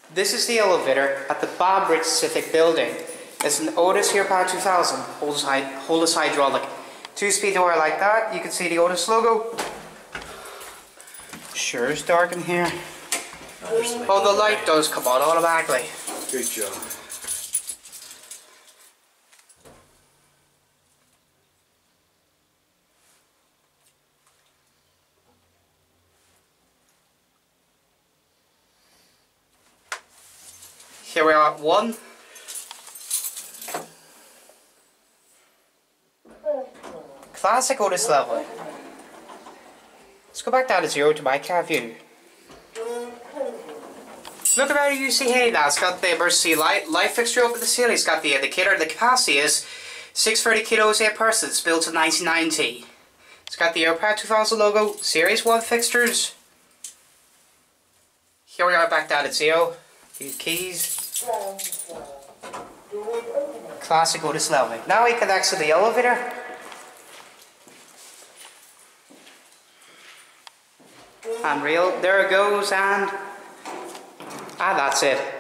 This is the elevator at the Bambridge Civic building. It's an Otis Airpower 2000 holeless hydraulic. 2-speed door like that. You can see the Otis logo. Sure is dark in here. Oh, the light does come on automatically. Good job. Here we are at 1. Classic Otis level. Let's go back down to 0 to my car view. Look about it, you see, hey now, it's got the emergency light fixture up at the ceiling, it's got the indicator, the capacity is 630 kilos per person, it's built in 1990. It's got the Airpower 2000 logo, Series 1 fixtures. Here we are back down at 0. These keys. Classic Otis leveling. Now we can exit the elevator. And reel, there it goes, and that's it.